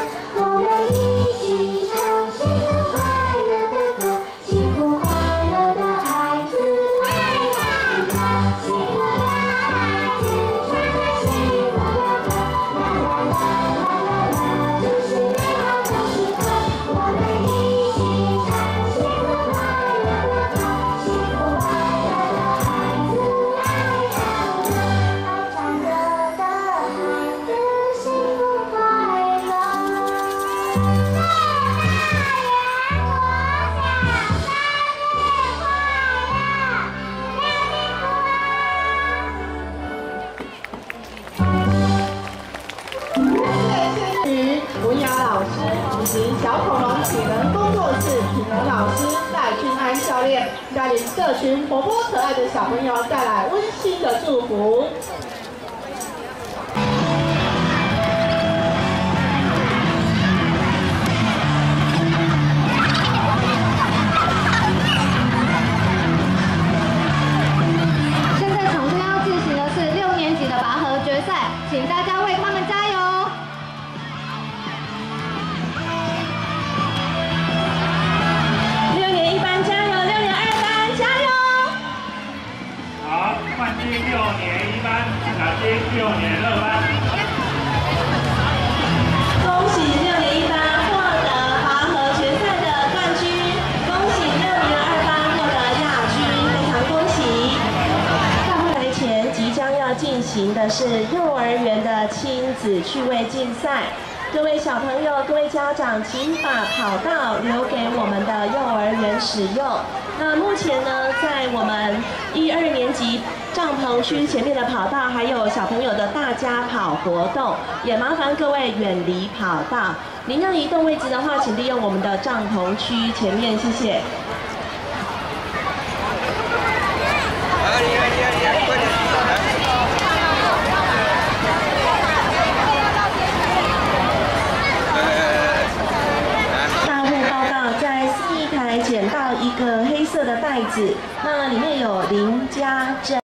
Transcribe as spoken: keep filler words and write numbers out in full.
以及小恐龙体能工作室体能老师戴俊安教练，带领这群活泼可爱的小朋友带来温馨的祝福。 请大家为他们加油！ 六年一班加油，六年二班加油！ 好，冠军六年一班，小金六年二班。 恭喜六年一班获得拔河决赛的冠军，恭喜六年二班获得亚军，非常恭喜！大会台前即将要进行的是幼儿园的亲子趣味竞赛，各位小朋友、各位家长，请把跑道留给我们的幼儿园使用。那目前呢，在我们一二年级帐篷区前面的跑道，还有小朋友的大家跑活动，也麻烦各位远离跑道。您要移动位置的话，请利用我们的帐篷区前面，谢谢。 捡到一个黑色的袋子，那里面有林家珍。